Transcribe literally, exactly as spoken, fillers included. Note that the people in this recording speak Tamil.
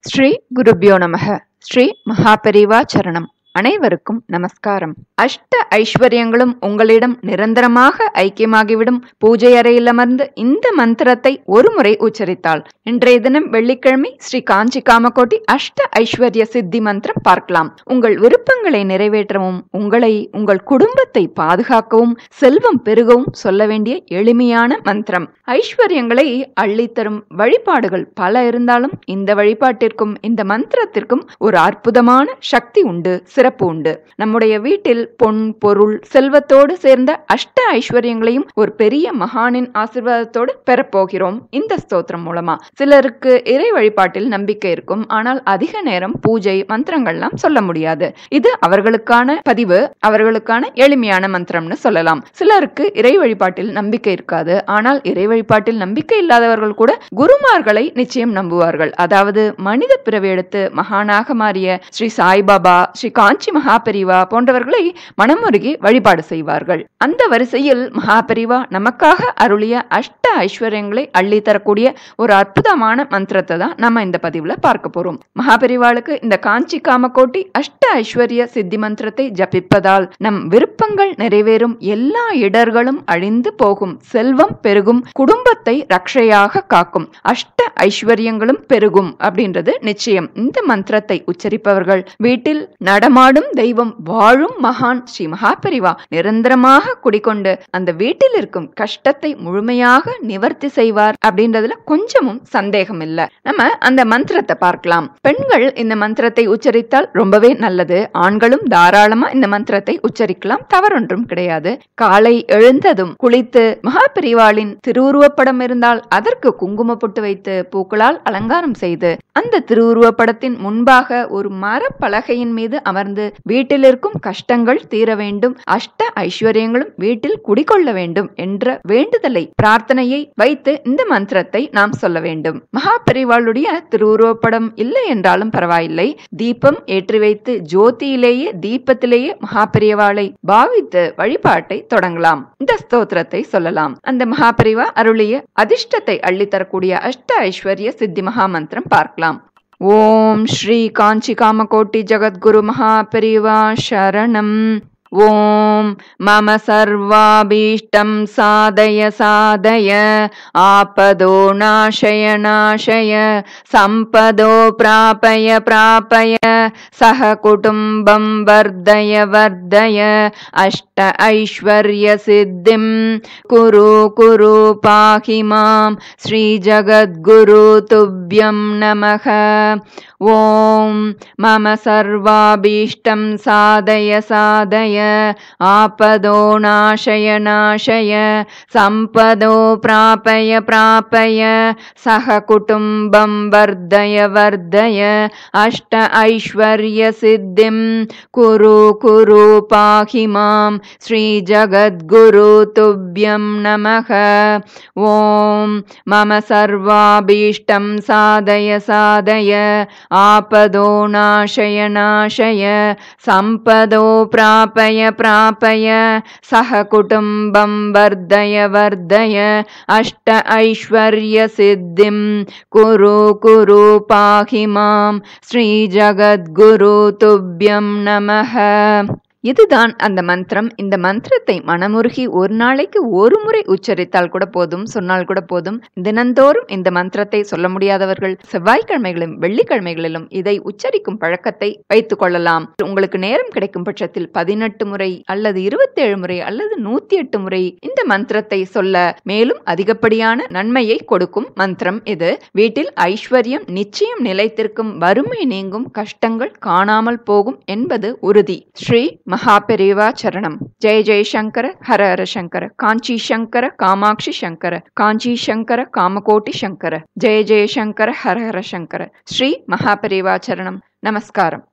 ஸ்ரீ குருபியோ நமக. ஸ்ரீ மகாபெரிவா சரணம். அனைவருக்கும் நமஸ்காரம். அஷ்ட ஐஸ்வர்யங்களும் உங்களிடம் நிரந்தரமாக ஐக்கியமாகிவிடும். பூஜை அறையில் அமர்ந்து இந்த மந்திரத்தை ஒரு முறை உச்சரித்தால் இன்றைய தினம் வெள்ளிக்கிழமை ஸ்ரீ காஞ்சி காமகோட்டி அஷ்ட ஐஸ்வர்ய சித்தி மந்திரம் பார்க்கலாம். உங்கள் விருப்பங்களை நிறைவேற்றவும் உங்களை உங்கள் குடும்பத்தை பாதுகாக்கவும் செல்வம் பெருகவும் சொல்ல வேண்டிய எளிமையான மந்திரம். ஐஸ்வர்யங்களை அள்ளித்தரும் வழிபாடுகள் பல இருந்தாலும் இந்த வழிபாட்டிற்கும் இந்த மந்திரத்திற்கும் ஒரு அற்புதமான சக்தி உண்டு, சிறப்பு உண்டு. நம்முடைய வீட்டில் பொன் பொருள் செல்வத்தோடு சேர்ந்த அஷ்ட ஐஸ்வர்யங்களையும் ஒரு பெரிய மகானின் ஆசீர்வாதத்தோடு பெறப்போகிறோம் இந்த ஸ்தோத்திரம் மூலமா. சிலருக்கு இறை வழிபாட்டில் நம்பிக்கை இருக்கும், ஆனால் அதிக நேரம் பூஜை மந்திரங்கள்லாம் சொல்ல முடியாது. இது அவர்களுக்கான பதிவு, அவர்களுக்கான எளிமையான மந்திரம்னு சொல்லலாம். சிலருக்கு இறை வழிபாட்டில் நம்பிக்கை இருக்காது, ஆனால் இறை வழிபாட்டில் நம்பிக்கை இல்லாதவர்கள் கூட குருமார்களை நிச்சயம் நம்புவார்கள். அதாவது மனித பிறவி எடுத்து மகானாக மாறிய ஸ்ரீ சாய்பாபா, ஸ்ரீ காஞ்சி மகாபெரிவா போன்றவர்களை மனமுருகி வழிபாடு செய்வார்கள். அந்த வரிசையில் மகாபெரிவா நமக்காக அருளிய அஷ்ட ஐஸ்வர்யங்களை அள்ளி தரக்கூடிய ஒரு அற்புதமான மந்திரத்தை தான் நம்ம இந்த பதிவுல பார்க்க போறோம். மகாபெரிவாளுக்கு இந்த காஞ்சி காமகோட்டி அஷ்ட ஐஸ்வர்ய சித்தி மந்திரத்தை ஜபிப்பதால் நம் விருப்பங்கள் நிறைவேறும், எல்லா இடர்களும் அழிந்து போகும், செல்வம் பெருகும், குடும்பத்தை ரக்ஷையாக காக்கும், அஷ்ட ஐஸ்வர்யங்களும் பெருகும் அப்படின்றது நிச்சயம். இந்த மந்திரத்தை உச்சரிப்பவர்கள் வீட்டில் நடமாடும் தெய்வம், வாழும் மகான் ஸ்ரீ மகாபெரிவா நிரந்தரமாக குடிக்கொண்டு அந்த வீட்டில் இருக்கும் கஷ்டத்தை முழுமையாக நிவர்த்தி செய்வார் அப்படின்றதுல கொஞ்சமும் சந்தேகம் இல்ல. நம்ம அந்த மந்திரத்தை பார்க்கலாம். பெண்கள் இந்த மந்திரத்தை உச்சரித்தால் ரொம்பவே நல்லது. ஆண்களும் தாராளமா இந்த மந்திரத்தை உச்சரிக்கலாம், தவறொன்றும் கிடையாது. காலை எழுந்ததும் குளித்து மகாபெரிவாளின் திருவுருவப்படம் இருந்தால் அதற்கு குங்கும பொட்டு வைத்து பூக்களால் அலங்காரம் செய்து அந்த திருவுருவப்படத்தின் முன்பாக ஒரு மரப்பலகையின் மீது அமர்ந்து வீட்டில் இருக்கும் கஷ்டங்கள் தீர வேண்டும், அஷ்ட ஐஸ்வர்யங்களும் வீட்டில் குடிக்கொள்ள வேண்டும் என்ற வேண்டுதலை, பிரார்த்தனையை வைத்து இந்த மந்திரத்தை நாம் சொல்ல வேண்டும். மகாபெரிவாளுடைய திருவுருவப்படம் இல்லை என்றாலும் பரவாயில்லை, தீபம் ஏற்றி வைத்து ஜோதியிலேயே தீபத்திலேயே மகாபெரிவாளை பாவித்து வழிபாட்டை தொடங்கலாம். இந்த ஸ்தோத்திரத்தை சொல்லலாம். அந்த மகாபெரிவா அருளிய அதிர்ஷ்டத்தை அள்ளித்தரக்கூடிய அஷ்ட ஐஸ்வர்ய சித்தி மகா மந்திரம் பார்க்கலாம். ஓம் ஸ்ரீ காஞ்சி காமகோட்டி ஜகத்குரு மகாபெரிவா சரணம். ஓம் மம சர்வாபீஷ்டம் சாதய சாதய ஆபதோ நாசய நாசய சம்பதோ பிராபய பிராபய சஹ குடும்பம் வர்தய வர்தய அஷ்ட ஐஸ்வர்ய சித்திம் குரு குரு பாஹி மாம் ஸ்ரீ ஜகத்குரு துப்யம் நமக. ஓம் மம சர்வாபீஷ்டம் சாதய சாதய ஆபதோ நாசய நாசய சம்பதோ பிராபய பிராபய சஹ குடும்பம் வர்தய வர்தய அஷ்ட ஐஸ்வர்ய சித்திம் குரு குரு பாஹி மாம் ஸ்ரீ ஜகத்குரு துப்யம் நமக. ஓம் மம சர்வாபீஷ்டம் சாதய சாதய ஆபதோ நாசய நாசய சம்பதோ பிராபய பிராபய சஹ குடும்பம் வர்தய வர்தய அஷ்ட ஐஸ்வர்ய சித்திம் குரு குரு பாஹி மாம் ஸ்ரீ ஜகத்குரு துப்யம் நமக. இதுதான் அந்த மந்திரம். இந்த மந்திரத்தை மனமுருகி ஒரு நாளைக்கு ஒரு முறை உச்சரித்தால் கூட போதும், சொன்னால் கூட போதும். தினந்தோறும் இந்த மந்திரத்தை சொல்ல முடியாதவர்கள் செவ்வாய்க்கிழமைகளிலும் வெள்ளிக்கிழமைகளிலும் இதை உச்சரிக்கும் பழக்கத்தை வைத்துக் கொள்ளலாம். உங்களுக்கு நேரம் கிடைக்கும் பட்சத்தில் பதினெட்டு முறை அல்லது இருபத்தி ஏழு முறை அல்லது நூத்தி எட்டு முறை இந்த மந்திரத்தை சொல்ல மேலும் அதிகப்படியான நன்மையை கொடுக்கும் மந்திரம் இது. வீட்டில் ஐஸ்வர்யம் நிச்சயம் நிலைத்திருக்கும், வறுமை நீங்கும், கஷ்டங்கள் காணாமல் போகும் என்பது உறுதி. ஸ்ரீ மகாபெரிவா சரணம். ஜெய ஜெயசங்கர ஹர ஹர சங்கர, காஞ்சி சங்கர காமாட்சி சங்கர, காஞ்சி சங்கர காமகோட்டி சங்கர, ஜெய ஜெயசங்கர ஹர ஹர சங்கர. ஸ்ரீ மகாபெரிவா சரணம். நமஸ்காரம்.